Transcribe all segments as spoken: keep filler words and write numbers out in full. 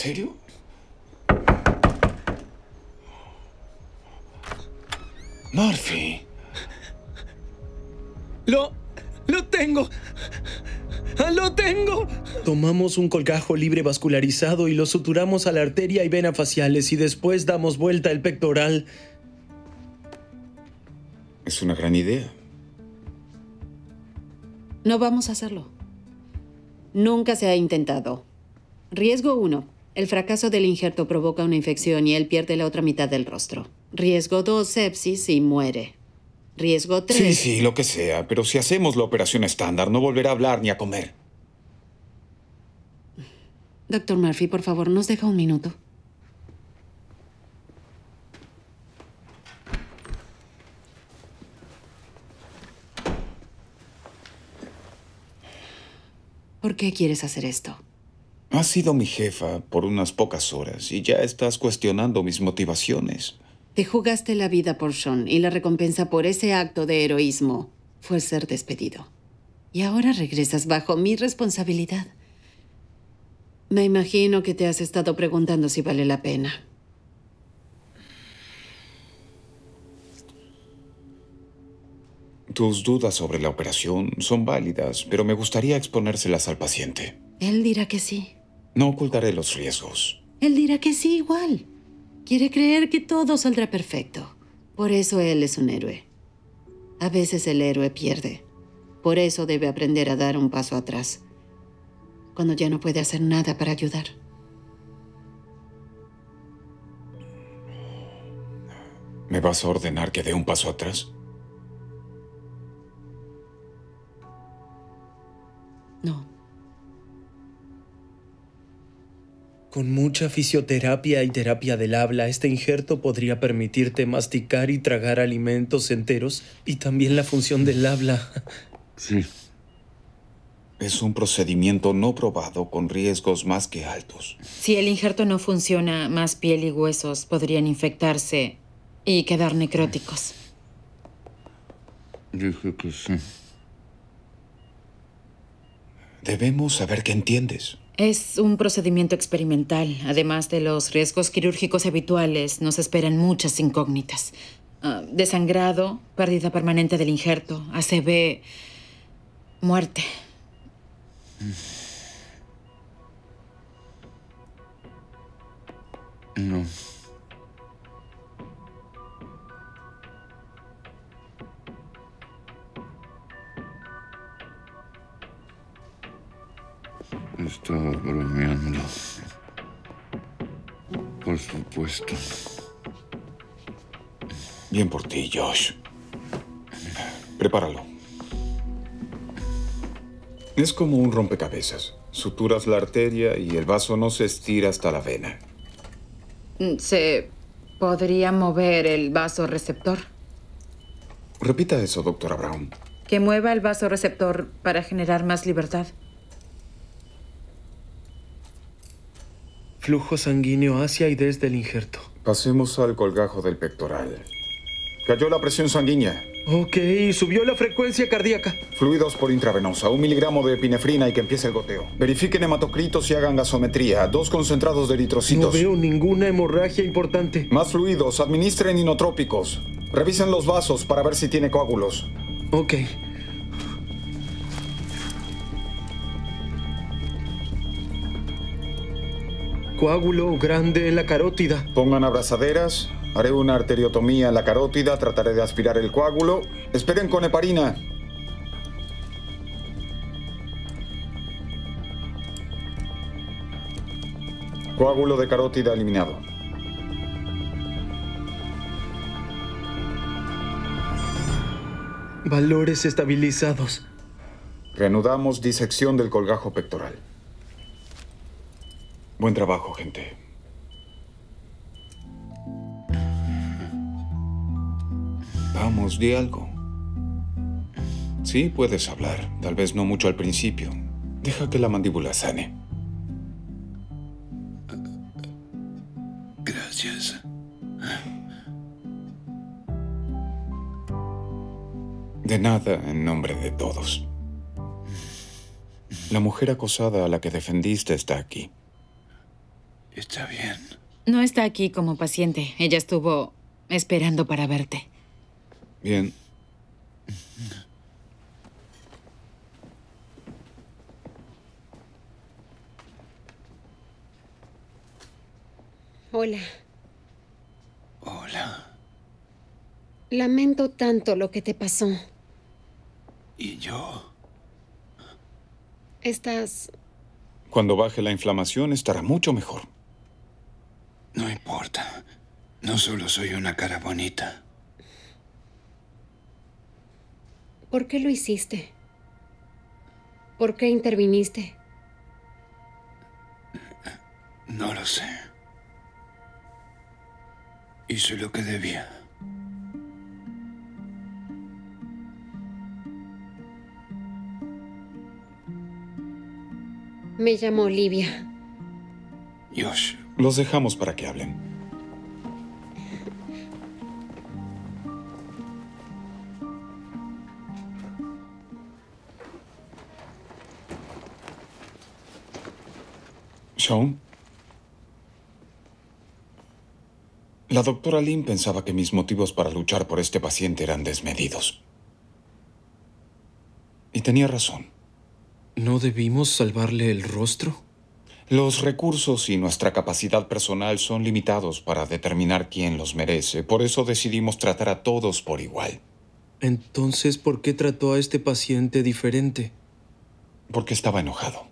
serio? Murphy. ¡Lo... lo tengo! ¡Lo tengo! Tomamos un colgajo libre vascularizado y lo suturamos a la arteria y vena faciales y después damos vuelta el pectoral. Es una gran idea. No vamos a hacerlo. Nunca se ha intentado. Riesgo uno. El fracaso del injerto provoca una infección y él pierde la otra mitad del rostro. Riesgo dos. Sepsis y muere. Riesgo tres. Sí, sí, lo que sea. Pero si hacemos la operación estándar, no volverá a hablar ni a comer. Doctor Murphy, por favor, ¿nos deja un minuto? ¿Por qué quieres hacer esto? Has sido mi jefa por unas pocas horas y ya estás cuestionando mis motivaciones. Te jugaste la vida por Sean y la recompensa por ese acto de heroísmo fue ser despedido. Y ahora regresas bajo mi responsabilidad. Me imagino que te has estado preguntando si vale la pena. Tus dudas sobre la operación son válidas, pero me gustaría exponérselas al paciente. Él dirá que sí. No ocultaré los riesgos. Él dirá que sí igual. Quiere creer que todo saldrá perfecto. Por eso él es un héroe. A veces el héroe pierde. Por eso debe aprender a dar un paso atrás, cuando ya no puede hacer nada para ayudar. ¿Me vas a ordenar que dé un paso atrás? No. Con mucha fisioterapia y terapia del habla, este injerto podría permitirte masticar y tragar alimentos enteros y también la función del habla. Sí. Es un procedimiento no probado con riesgos más que altos. Si el injerto no funciona, más piel y huesos podrían infectarse y quedar necróticos. Dije que sí. Debemos saber qué entiendes. Es un procedimiento experimental. Además de los riesgos quirúrgicos habituales, nos esperan muchas incógnitas. Uh, desangrado, pérdida permanente del injerto, A C V, muerte. No. Estaba bromeando. Por supuesto. Bien por ti, Josh. Prepáralo. Es como un rompecabezas. Suturas la arteria y el vaso no se estira hasta la vena. ¿Se podría mover el vasoreceptor? Repita eso, doctora Brown. Que mueva el vasoreceptor para generar más libertad. Flujo sanguíneo hacia y desde el injerto. Pasemos al colgajo del pectoral. Cayó la presión sanguínea. Ok, subió la frecuencia cardíaca. Fluidos por intravenosa, un miligramo de epinefrina y que empiece el goteo. Verifiquen hematocritos y hagan gasometría. Dos concentrados de eritrocitos. No veo ninguna hemorragia importante. Más fluidos, administren inotrópicos. Revisen los vasos para ver si tiene coágulos. Ok. Coágulo grande en la carótida. Pongan abrazaderas. Haré una arteriotomía en la carótida. Trataré de aspirar el coágulo. Esperen con heparina. Coágulo de carótida eliminado. Valores estabilizados. Reanudamos disección del colgajo pectoral. Buen trabajo, gente. Vamos, di algo. Sí, puedes hablar. Tal vez no mucho al principio. Deja que la mandíbula sane. Gracias. De nada, en nombre de todos. La mujer acosada a la que defendiste está aquí. Está bien. No está aquí como paciente. Ella estuvo esperando para verte. Bien. Hola. Hola. Lamento tanto lo que te pasó. ¿Y yo? Estás... Cuando baje la inflamación estará mucho mejor. No importa. No solo soy una cara bonita. ¿Por qué lo hiciste? ¿Por qué interviniste? No lo sé. Hice lo que debía. Me llamo Olivia. Josh. Los dejamos para que hablen. Sean. La doctora Lin pensaba que mis motivos para luchar por este paciente eran desmedidos. Y tenía razón. ¿No debimos salvarle el rostro? Los recursos y nuestra capacidad personal son limitados para determinar quién los merece. Por eso decidimos tratar a todos por igual. Entonces, ¿por qué trató a este paciente diferente? Porque estaba enojado.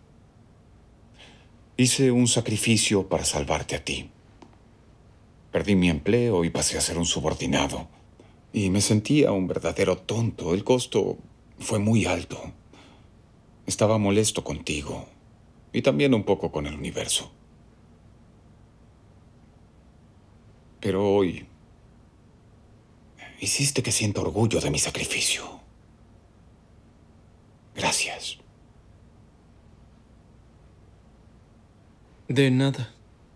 Hice un sacrificio para salvarte a ti. Perdí mi empleo y pasé a ser un subordinado. Y me sentía un verdadero tonto. El costo fue muy alto. Estaba molesto contigo. Y también un poco con el universo. Pero hoy hiciste que sienta orgullo de mi sacrificio. Gracias. De nada.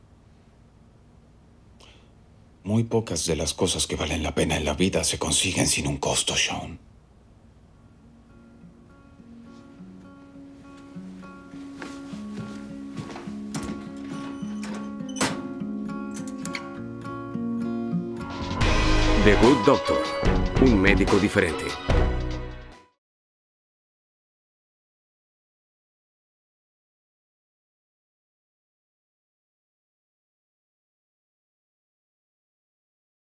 Muy pocas de las cosas que valen la pena en la vida se consiguen sin un costo, Sean. The Good Doctor, un médico diferente.